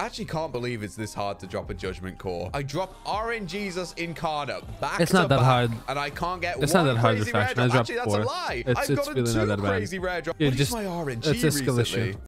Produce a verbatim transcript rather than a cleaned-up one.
I actually can't believe it's this hard to drop a Judgment Core. I drop R N Jesus Incarnate back It's to not that back, hard. and I can't get It's one not that hard, crazy rare Refraction. I drop. dropped Actually, that's four. a lie. It's, I've it's gotten really two not that bad. crazy rare drops. Dude, What is just, my R N G it's a skill recently? issue.